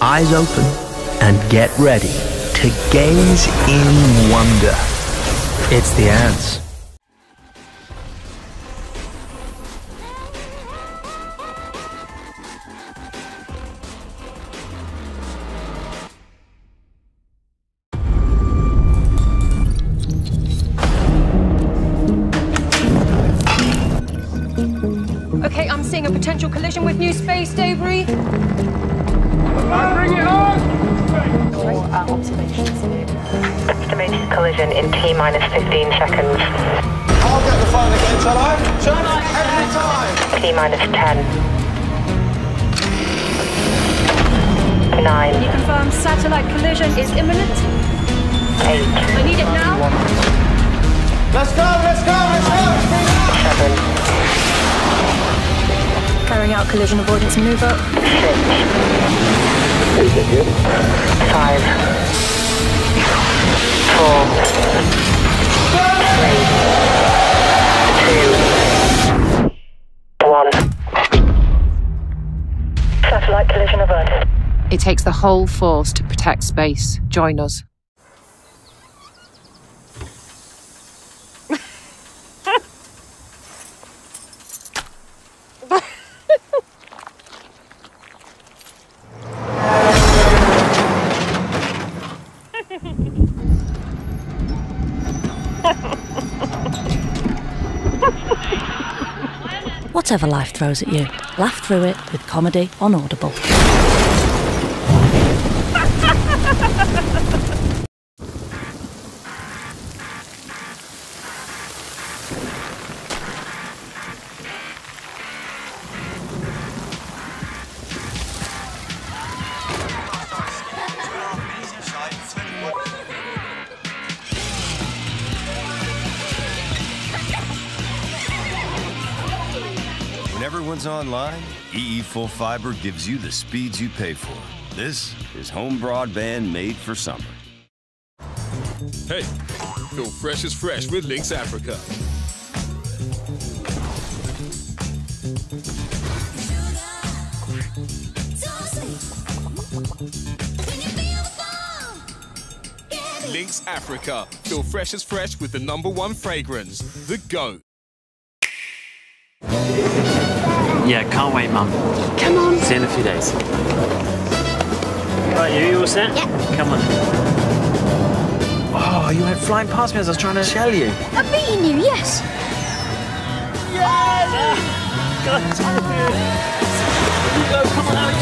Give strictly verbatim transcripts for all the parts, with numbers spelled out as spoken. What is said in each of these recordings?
eyes open and get ready to gaze in wonder. It's the ants. Okay, I'm seeing a potential collision with new space debris. Bring it on! Or uh, observations. Estimated collision in T minus fifteen seconds. I'll get the phone again, shall I? Shall I? Every time! T minus ten. Nine. Can you confirm satellite collision is imminent? Eight. I need it now. Let's go, let's go, let's go! Seven. Carrying out collision avoidance maneuver. Six. Five. Four. Three. Two. One. Satellite collision averted. It takes the whole force to protect space. Join us. Whatever life throws at you, laugh through it with comedy on Audible. When everyone's online, E E Full Fiber gives you the speeds you pay for. This is home broadband made for summer. Hey, feel fresh as fresh with Lynx Africa. Lynx Africa. Feel fresh as fresh with the number one fragrance, the GOAT. Yeah, can't wait, Mum. Come on. See you in a few days. Right, you, you all set? Yeah. Come on. Oh, you went flying past me as I was trying to shell you. I'm beating you, yes. Yes! Ah, God damn it. You go, come on, Alex.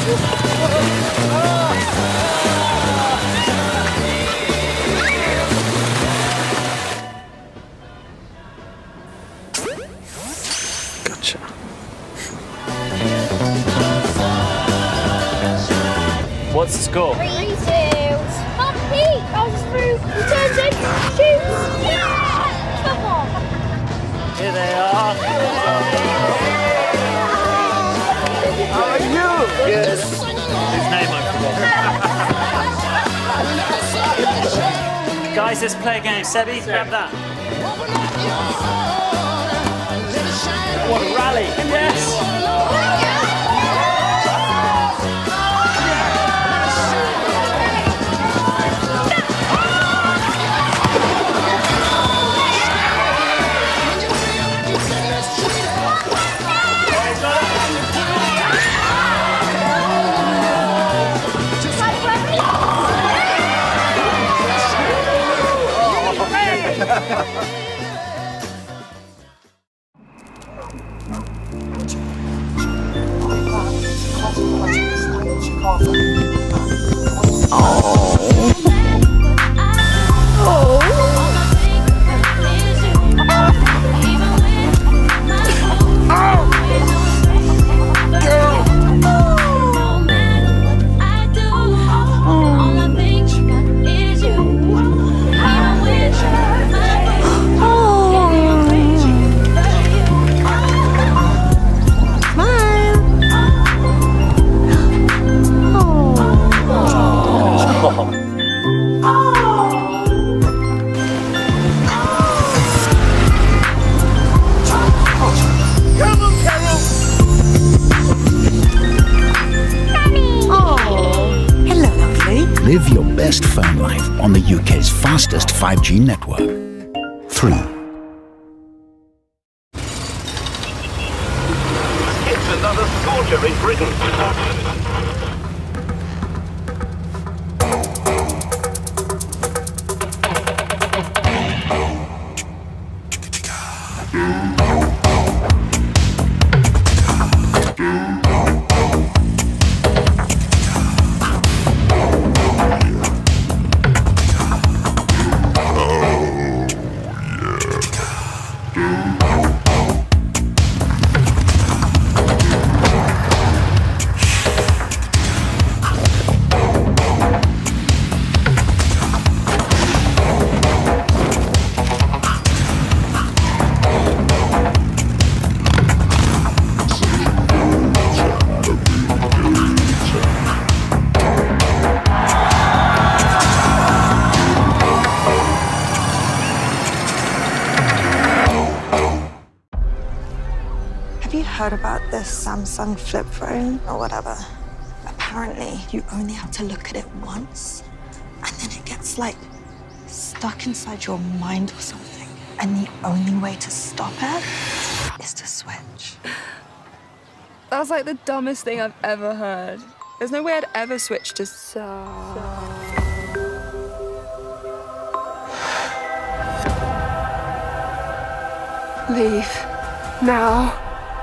Gotcha. What's the score? Three, two. Mum, Pete, goes through. He turns in, shoots. Yeah! Come on. Here they are. How are you? Good. His name I forgot. Guys, let's play a game. Sebi, grab that. What a rally. Yes. Live your best phone life on the U K's fastest five G network. Three. It's another scorcher in Britain. Heard about this Samsung flip phone or whatever. Apparently, you only have to look at it once, and then it gets like stuck inside your mind or something. And the only way to stop it is to switch. That's like the dumbest thing I've ever heard. There's no way I'd ever switch to so. Leave now.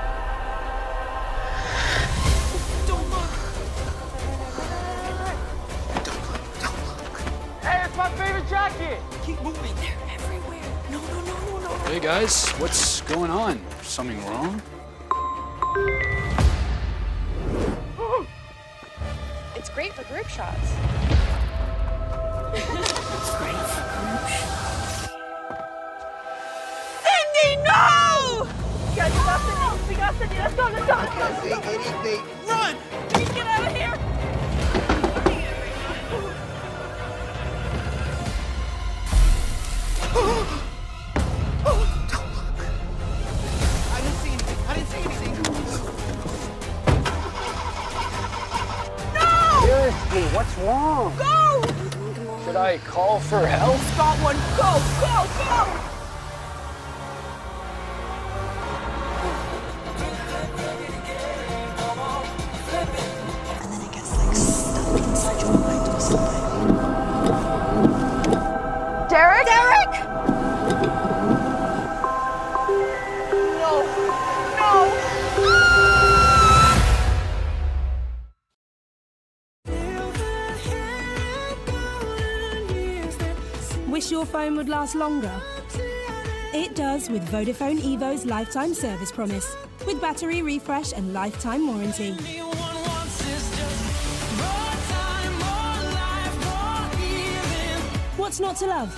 Keep moving. They're everywhere. No, no, no, no, no. Hey guys, what's going on? Something wrong? It's great for group shots. It's great for group shots. Cindy, no! Guys, we got Cindy. We got Cindy. Let's go, let's go. I can't see anything. Run! We need to get out of here. I didn't see anything. I didn't see anything. No! Seriously, what's wrong? Go! Should I call for help? Got one. Go, go, go! And then it gets like stuck inside your mind or something. Derek? Derek! No. No. Wish your phone would last longer? It does with Vodafone Evo's lifetime service promise, with battery refresh and lifetime warranty. What's not to love?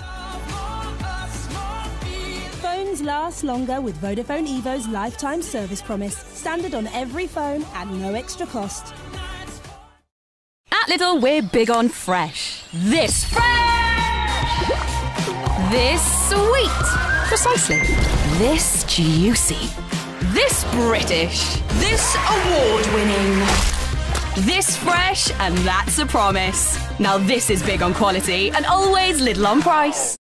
Phones last longer with Vodafone Evo's lifetime service promise. Standard on every phone at no extra cost. At Lidl, we're big on fresh. This fresh! This sweet! Precisely. This juicy. This British. This award-winning. This fresh, and that's a promise. Now this is big on quality and always Lidl on price.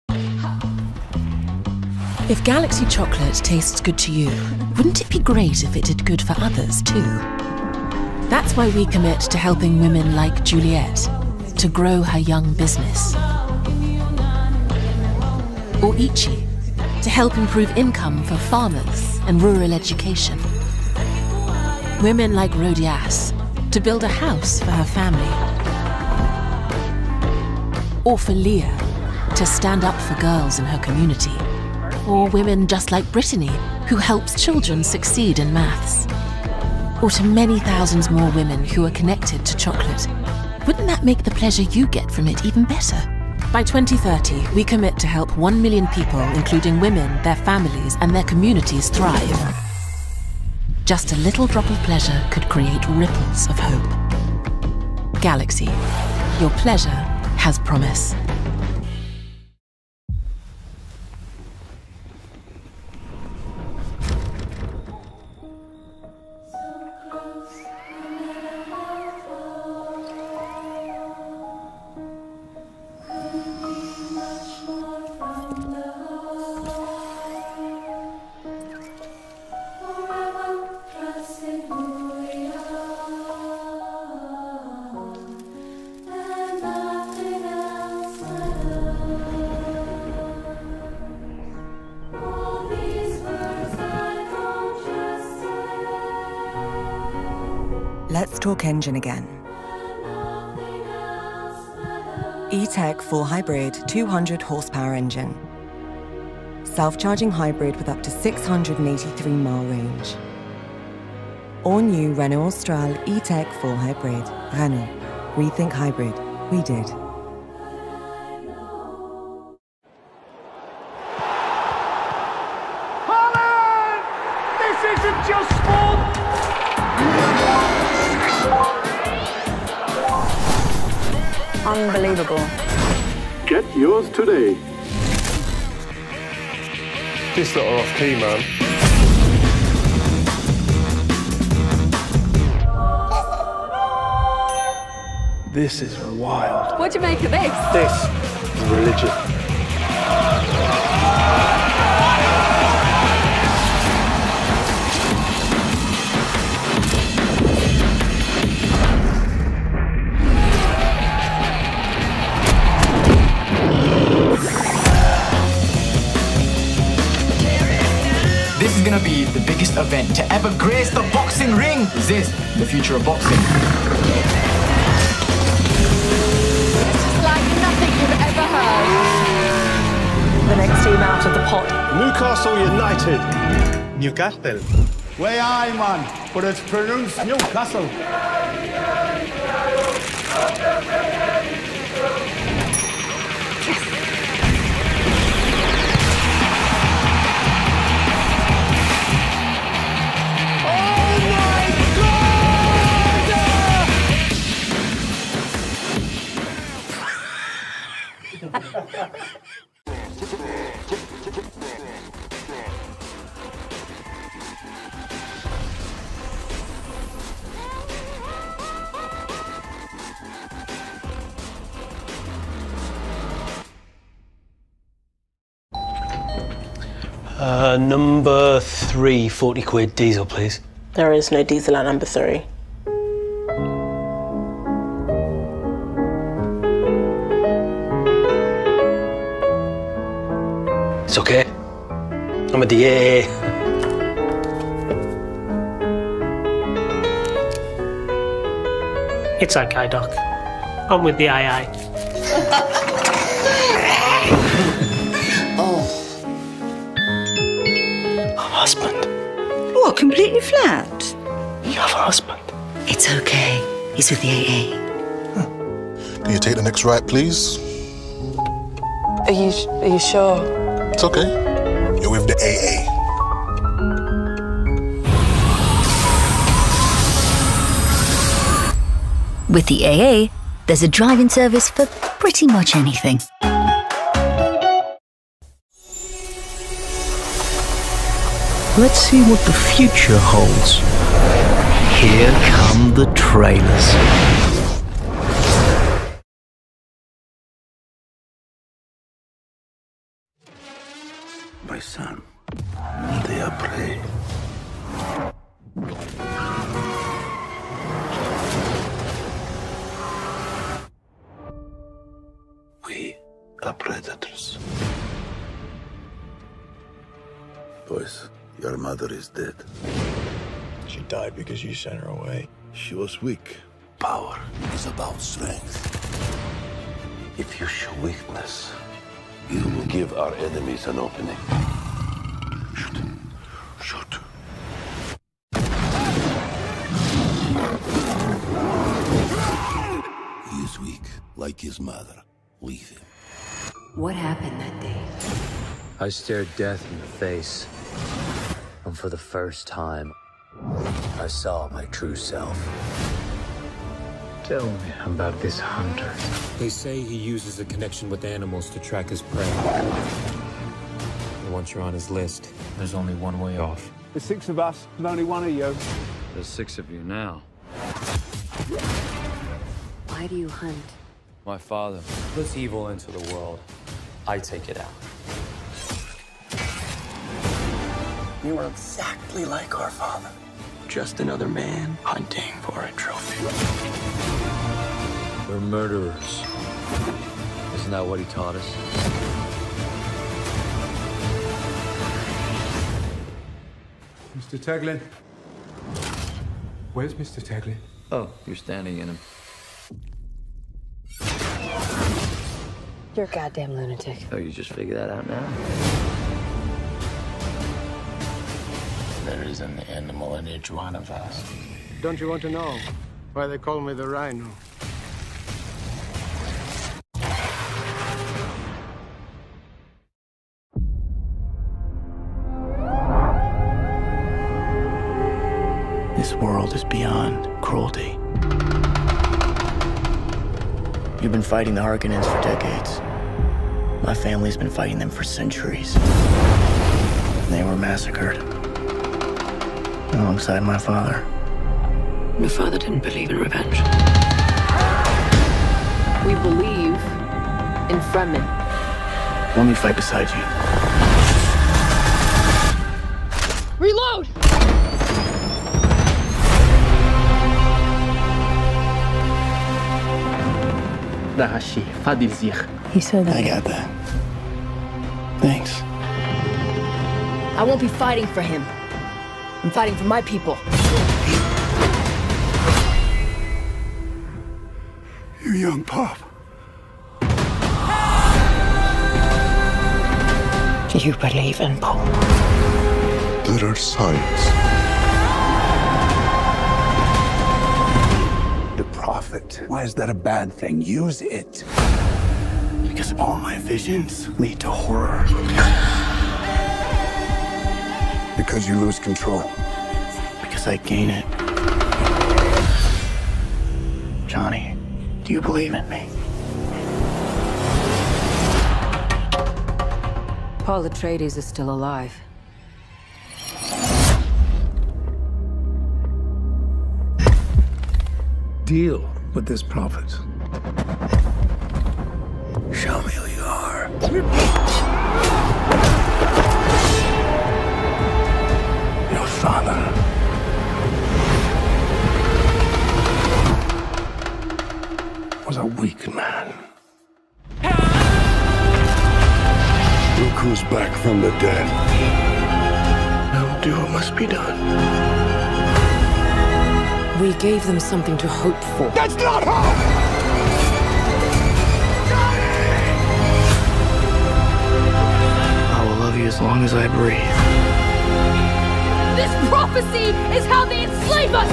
If Galaxy chocolate tastes good to you, wouldn't it be great if it did good for others too? That's why we commit to helping women like Juliet to grow her young business. Or Ichi, to help improve income for farmers and rural education. Women like Rodias, to build a house for her family. Or for Leah, to stand up for girls in her community. Or women just like Brittany, who helps children succeed in maths. Or to many thousands more women who are connected to chocolate. Wouldn't that make the pleasure you get from it even better? By twenty thirty, we commit to help one million people, including women, their families, and their communities thrive. Just a little drop of pleasure could create ripples of hope. Galaxy, your pleasure has promise. six-stroke engine again. E-Tech full hybrid two hundred horsepower engine. Self-charging hybrid with up to six hundred eighty-three mile range. All new Renault Austral E-Tech full hybrid. Renault. We think hybrid. We did. This isn't just sport! Unbelievable. Get yours today. This lot are off key, man. This is wild. What do you make of this? This is religion. This is gonna be the biggest event to ever grace the boxing ring. Is this the future of boxing? Like nothing you've ever heard. The next team out of the pot. Newcastle United. Newcastle. Way I, man, but it's pronounced Newcastle. Uh, number three, forty quid diesel, please. There is no diesel at number three. It's okay. I'm a D A. It's okay, Doc. I'm with the A A. Oh. Husband. What, completely flat? You have a husband. It's okay. He's with the A A. Can you take the next right, please? Are you, are you sure? It's okay. You're with the A A. With the A A, there's a drive-in service for pretty much anything. Let's see what the future holds. Here come the trailers. My son, they are prey. We are predators. Boys, your mother is dead. She died because you sent her away. She was weak. Power is about strength. If you show weakness, you will give our enemies an opening. Shoot. Shoot. He is weak, like his mother. Leave him. What happened that day? I stared death in the face. And for the first time, I saw my true self. Tell me about this hunter. They say he uses a connection with animals to track his prey. And once you're on his list, there's only one way off. There's six of us, and only one of you. There's six of you now. Why do you hunt? My father puts evil into the world. I take it out. You are exactly like our father. Just another man hunting for a trophy. We're murderers. Isn't that what he taught us? Mister Taglin. Where's Mister Taglin? Oh, you're standing in him. You're a goddamn lunatic. Oh, you just figured that out now? There is an animal in each one of us. Don't you want to know why they call me the Rhino? This world is beyond cruelty. You've been fighting the Harkonnens for decades. My family's been fighting them for centuries. They were massacred alongside my father. Your father didn't believe in revenge. We believe in Fremen. Let me fight beside you. Reload! He said that. I got that. Thanks. I won't be fighting for him. I'm fighting for my people. You young pup. Do you believe in Paul? There are signs. The prophet. Why is that a bad thing? Use it. Because all my visions lead to horror. Because you lose control. Because I gain it. Johnny, do you believe in me? Paul Atreides is still alive. Deal with this prophet. Show me who you are. Your father. Was a weak man. Look who's back from the dead. Now do what must be done. We gave them something to hope for. That's not hope! I will love you as long as I breathe. This prophecy is how they enslave us!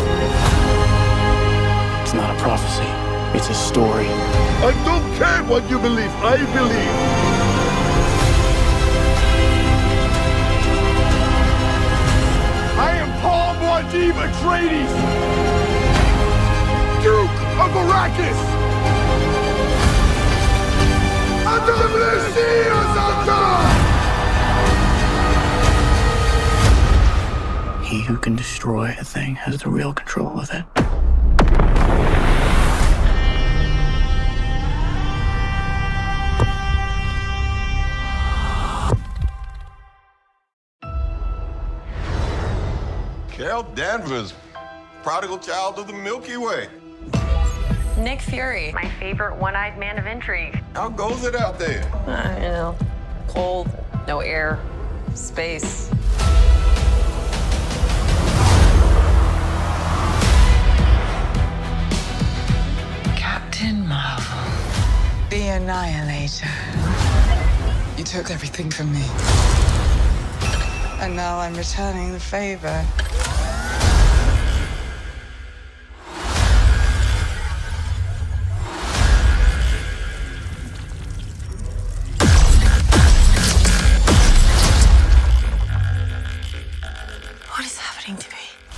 It's not a prophecy. It's a story. I don't care what you believe. I believe. I am Paul Muad'Dib Atreides, Duke of Arrakis! Under the Messiah's He who can destroy a thing has the real control of it. Carol Danvers, prodigal child of the Milky Way. Nick Fury, my favorite one-eyed man of intrigue. How goes it out there? Uh, you know, cold, no air, space. Captain Marvel. The Annihilator. You took everything from me. And now I'm returning the favor. What is happening to me?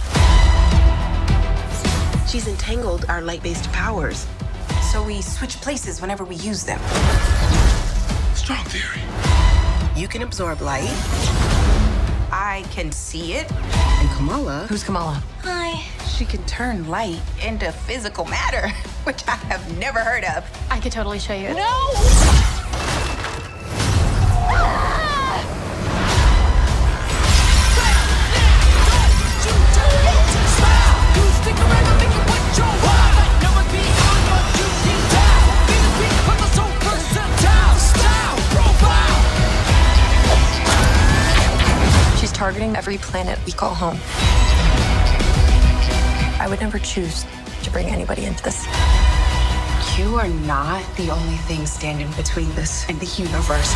She's entangled our light-based powers. So we switch places whenever we use them. Strong theory. You can absorb light. I can see it. And Kamala... Who's Kamala? Hi. She can turn light into physical matter, which I have never heard of. I could totally show you. No! Targeting every planet we call home. I would never choose to bring anybody into this. You are not the only thing standing between this and the universe.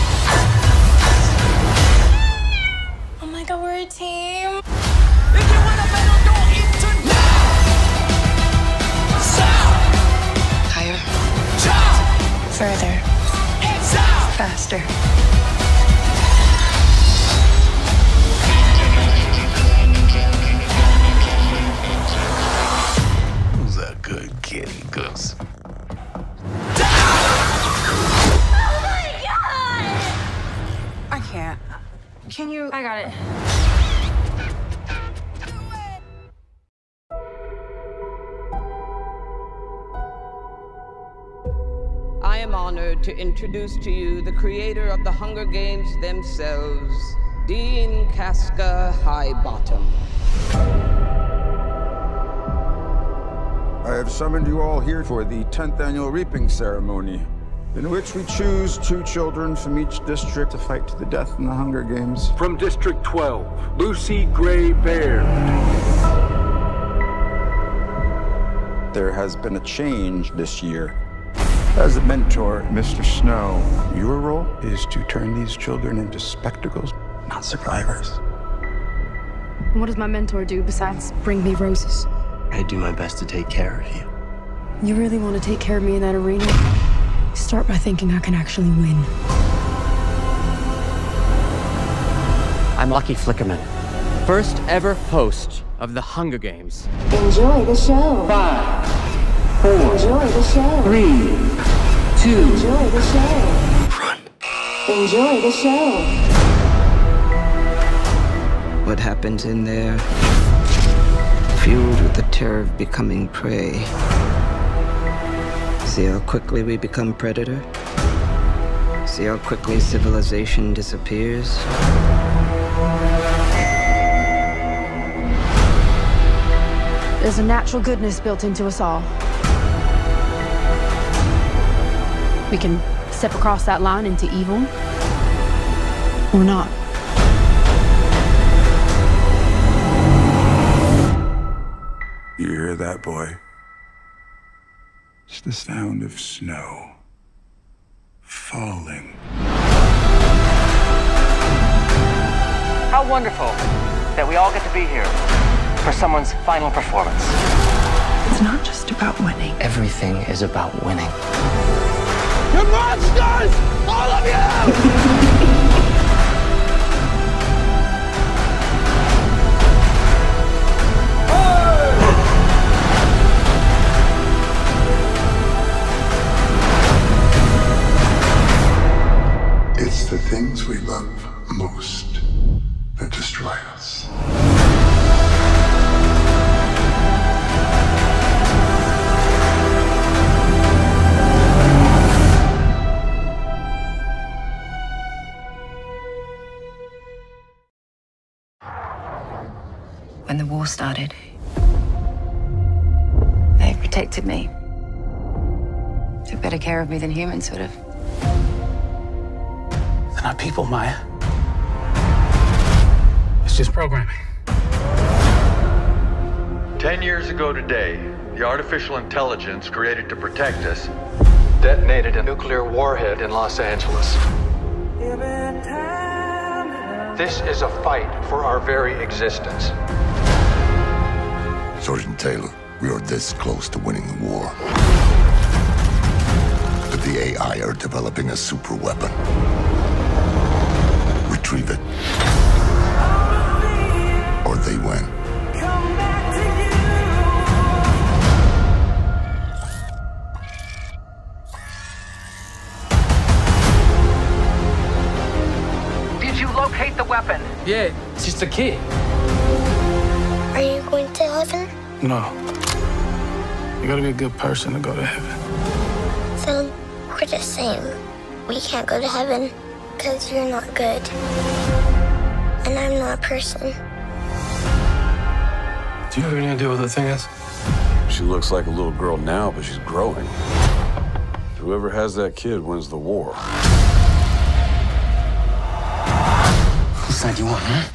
Oh my god, we're a team. Higher. Further. Faster. Who's that good kitty goose? I can't. Can you? I got it. I am honored to introduce to you the creator of the Hunger Games themselves, Dean Casca Highbottom. I have summoned you all here for the tenth annual reaping ceremony, in which we choose two children from each district to fight to the death in the Hunger Games. From District twelve, Lucy Gray Baird. There has been a change this year. As a mentor, Mister Snow, your role is to turn these children into spectacles, not survivors. What does my mentor do besides bring me roses? I do my best to take care of you. You really want to take care of me in that arena? Start by thinking I can actually win. I'm Lucky Flickerman, first ever host of the Hunger Games. Enjoy the show. Five, four, Enjoy the show. three, two. Enjoy the show. Run. Enjoy the show. What happens in there, fueled with the terror of becoming prey. See how quickly we become predator? See how quickly civilization disappears? There's a natural goodness built into us all. We can step across that line into evil, or not. You hear that, boy? It's the sound of snow falling. How wonderful that we all get to be here for someone's final performance. It's not just about winning. Everything is about winning. You're monsters! All of you! It's the things we love most that destroy us. When the war started, they protected me. Took better care of me than humans would have. They're not people, Maya. It's just programming. Ten years ago today, the artificial intelligence created to protect us detonated a nuclear warhead in Los Angeles. This is a fight for our very existence. Sergeant Taylor, we are this close to winning the war. But the A I are developing a super weapon. Retrieve it, or they win. Did you locate the weapon? Yeah, it's just a kid. Are you going to heaven? No. You gotta be a good person to go to heaven. So, we're the same. We can't go to heaven because you're not good. And I'm not a person. Do you have any idea what the thing is? She looks like a little girl now, but she's growing. Whoever has that kid wins the war. Whose side you on, huh?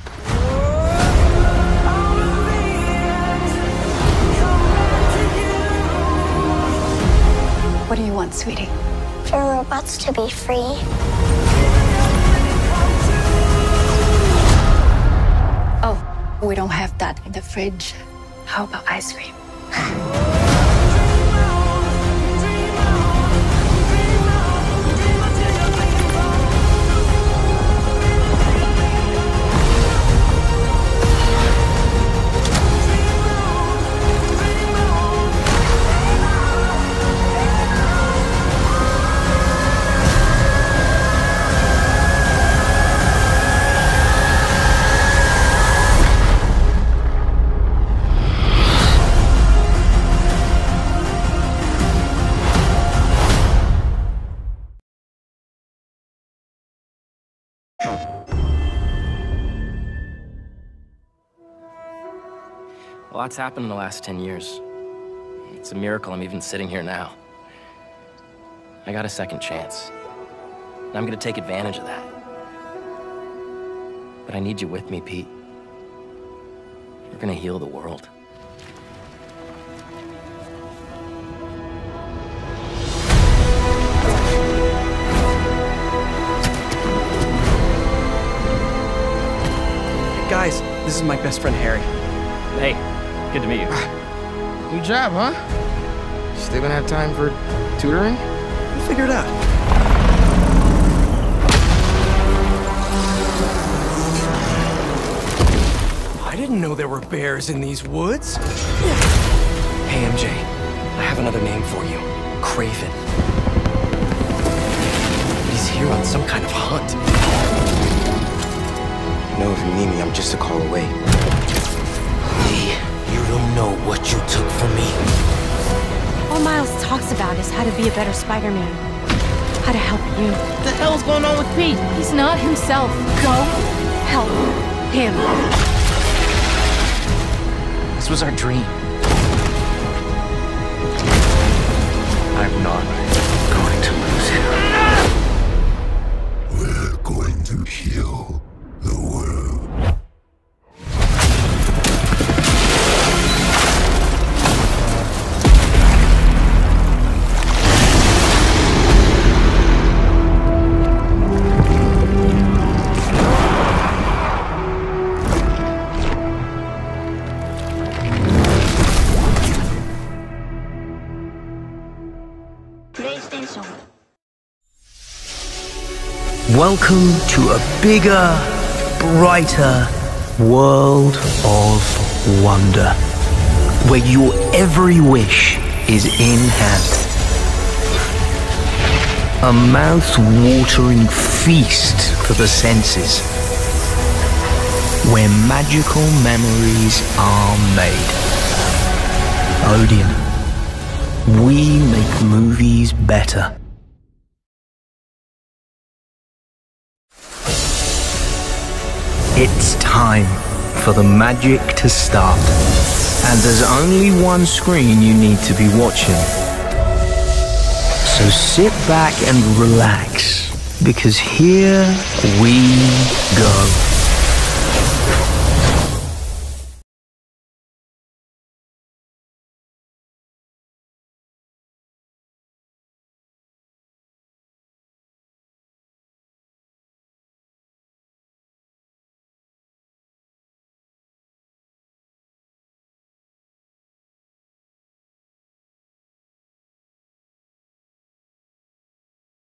What do you want, sweetie? For robots to be free. Oh, we don't have that in the fridge. How about ice cream? A lot's happened in the last ten years. It's a miracle I'm even sitting here now. I got a second chance. And I'm gonna take advantage of that. But I need you with me, Pete. We're gonna heal the world. Hey guys, this is my best friend Harry. Hey, good to meet you. New job, huh? Still gonna have time for tutoring? We'll figure it out. I didn't know there were bears in these woods. Hey, M J, I have another name for you. Craven. He's here on some kind of hunt. You know, if you need me, I'm just a call away. You don't know what you took from me. All Miles talks about is how to be a better Spider-Man. How to help you. What the hell's going on with Pete? He's not himself. Go help him. This was our dream. I'm not going to lose him. We're going to heal the world. Welcome to a bigger, brighter world of wonder, where your every wish is in hand. A mouth-watering feast for the senses, where magical memories are made. ODEON. We make movies better. It's time for the magic to start. And there's only one screen you need to be watching. So sit back and relax, because here we go.